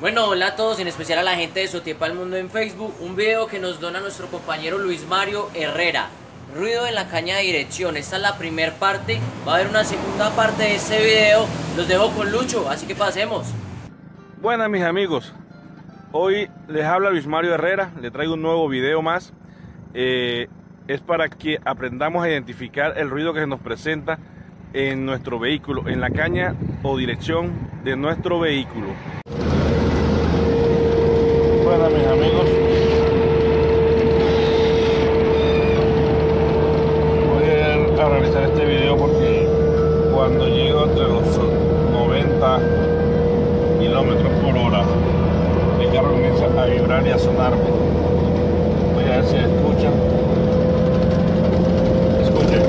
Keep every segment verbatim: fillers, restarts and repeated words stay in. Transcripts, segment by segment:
Bueno, hola a todos, en especial a la gente de Sotipa al Mundo en Facebook. Un video que nos dona nuestro compañero Luis Mario Herrera. Ruido en la caña de dirección. Esta es la primera parte. Va a haber una segunda parte de este video. Los dejo con Lucho, así que pasemos. Buenas mis amigos. Hoy les habla Luis Mario Herrera. Le traigo un nuevo video más. Eh, es para que aprendamos a identificar el ruido que se nos presenta en nuestro vehículo, en la caña o dirección de nuestro vehículo. Bueno mis amigos, voy a realizar este video porque cuando llego entre los noventa kilómetros por hora el carro comienza a vibrar y a sonarme. Voy a ver si escuchan. Escuchen.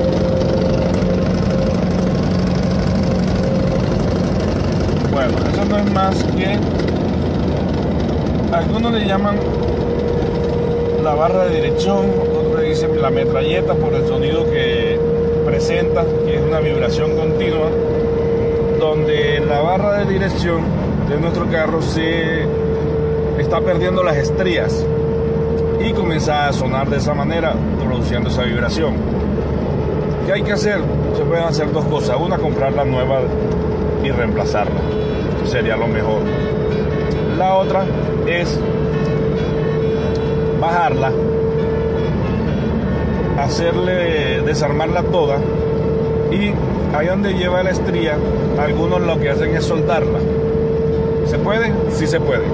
Bueno, eso no es más que, algunos le llaman la barra de dirección, otros le dicen la metralleta por el sonido que presenta, que es una vibración continua, donde la barra de dirección de nuestro carro se está perdiendo las estrías y comienza a sonar de esa manera, produciendo esa vibración. ¿Qué hay que hacer? Se pueden hacer dos cosas: una, comprar la nueva y reemplazarla, sería lo mejor. La otra es bajarla, hacerle, desarmarla toda, y ahí donde lleva la estría, algunos lo que hacen es soldarla. ¿Se puede? Sí se puede.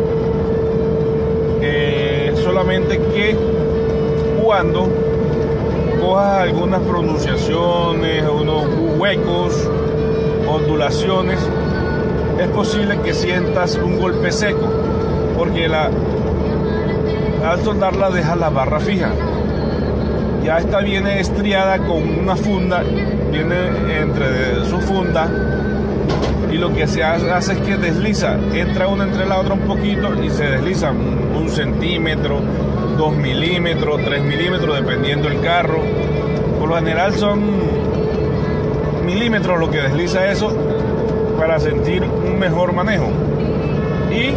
Eh, solamente que cuando cojas algunas pronunciaciones, unos huecos, ondulaciones, es posible que sientas un golpe seco, porque la, al soldarla deja la barra fija. Ya esta viene estriada con una funda, viene entre su funda, y lo que se hace es que desliza, entra una entre la otra un poquito y se desliza un, un centímetro, dos milímetros, tres milímetros, dependiendo del carro. Por lo general son milímetros lo que desliza eso, para sentir un mejor manejo, y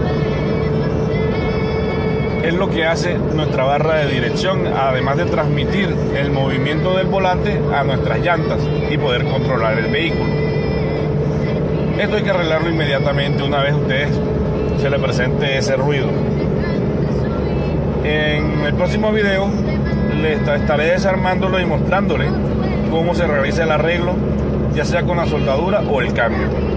es lo que hace nuestra barra de dirección, además de transmitir el movimiento del volante a nuestras llantas y poder controlar el vehículo. Esto hay que arreglarlo inmediatamente una vez a ustedes se les presente ese ruido. En el próximo video les estaré desarmándolo y mostrándole cómo se realiza el arreglo, ya sea con la soldadura o el cambio.